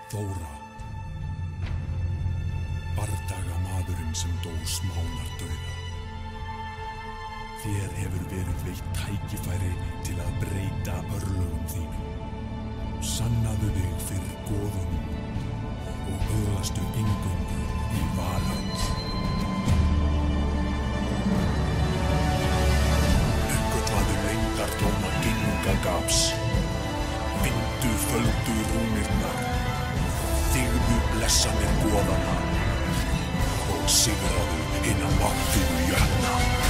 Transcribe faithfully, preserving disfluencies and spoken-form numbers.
Þóra, bardagamaðurinn sem dó smánardauða. Þér hefur verið veitt tækifæri til að breyta örlögum þínum. Sannaðu þig fyrir goðunum og öðlastu inngöngu í Valhöll. Uppgötvaðu leyndardóma Ginnungagaps. Bindu földu rúnirnar. Þigðu blessanir goðanna og sigraðu hina máttugu jötna.